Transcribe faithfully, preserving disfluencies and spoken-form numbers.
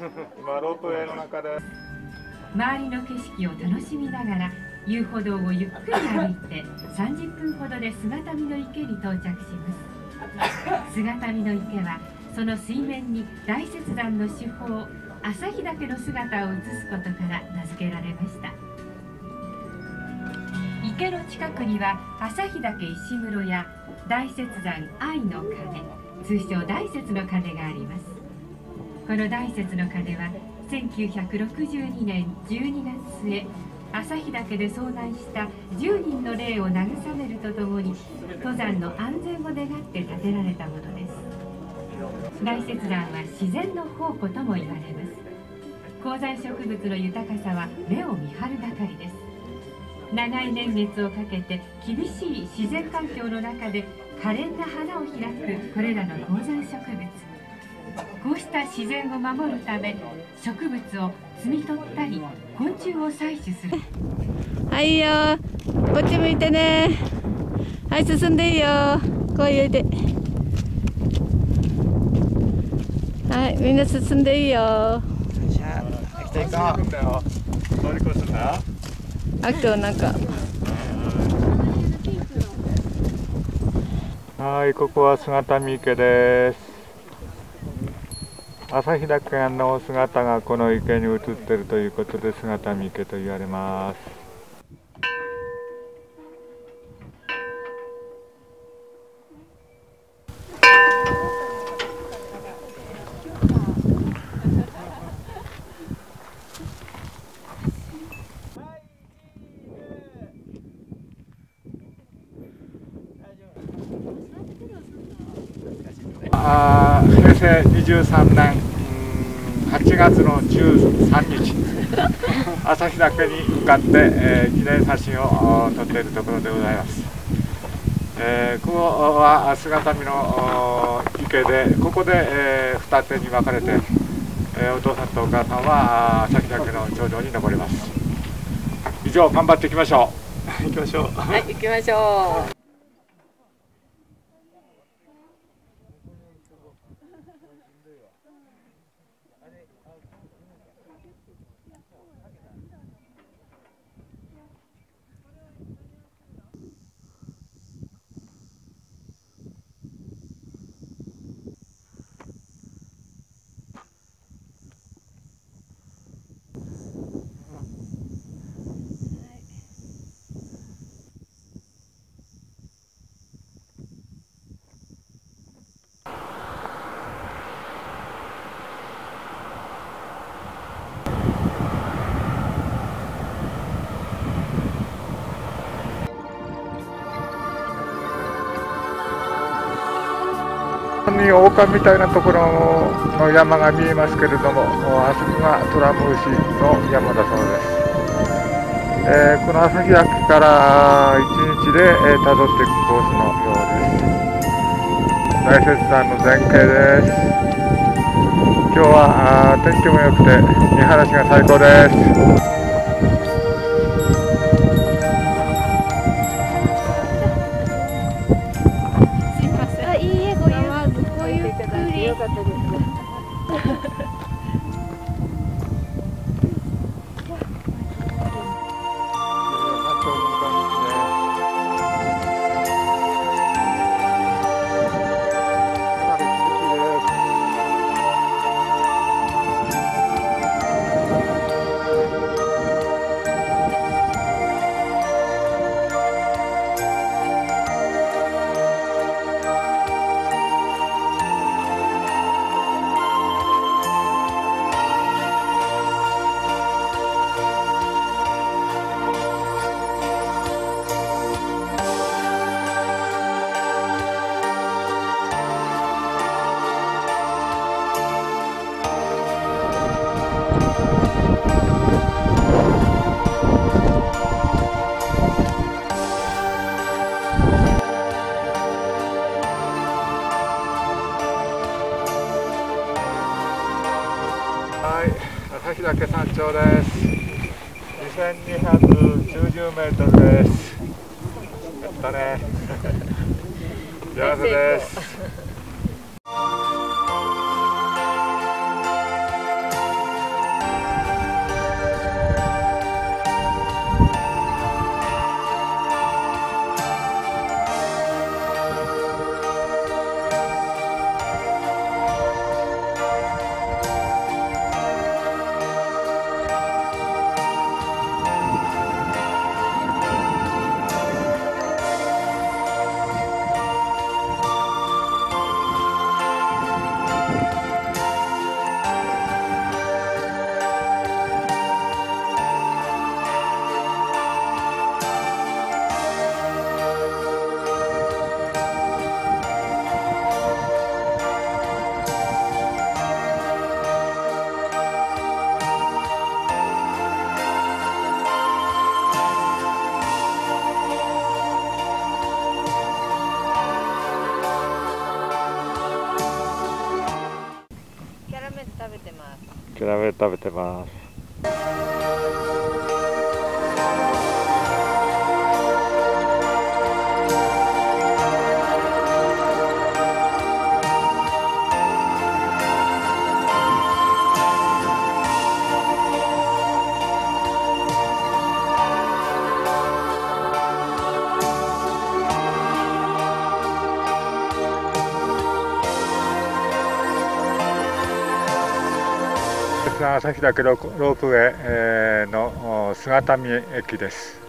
今ロープウェイの中で周りの景色を楽しみながら遊歩道をゆっくり歩いてさんじゅっぷんほどで姿見の池に到着します。姿見の池はその水面に大雪山の主峰旭岳の姿を映すことから名付けられました。池の近くには旭岳石室や大雪山愛の鐘、通称大雪の鐘があります。この大雪の鐘はせんきゅうひゃくろくじゅうにねんじゅうにがつ末、旭岳で遭難したじゅうにんの霊を慰めるとともに登山の安全を願って建てられたものです。大雪山は自然の宝庫とも言われます。高山植物の豊かさは目を見張るばかりです。長い年月をかけて厳しい自然環境の中で可憐な花を開くこれらの高山植物。こうした自然を守るため植物を摘み取ったり昆虫を採取する。 はいよ、こっち向いてね。はい、進んでいいよ。こういうで。はい、みんな進んでいいよ。 行っていこう。乗り越すんだ。 あとなんか。 はい、ここは姿見池です。旭岳の姿がこの池に映っているということで姿見池と言われます。あー、平成にじゅうさんねんはちがつのじゅうさんにち旭岳に向かって、えー、記念写真を撮っているところでございます。えー、ここは姿見の池で、ここで、えー、二手に分かれて、えー、お父さんとお母さんは旭岳の頂上に登ります。以上、頑張っていきましょう。行きましょう。 はい、行きましょう。 に狼みたいなところの山が見えますけれども、あそこがトラムシの山だそうです。えー、この旭岳からいちにちで、えー、たどっていくコースのようです。大雪山の全景です。今日はあ天気も良くて見晴らしが最高です。 よかったです。 旭岳山頂です。にせんにひゃくきゅうじゅうメートルです。やったね。幸せです。 キャラメル食べてます。旭岳ロープウェイの姿見駅です。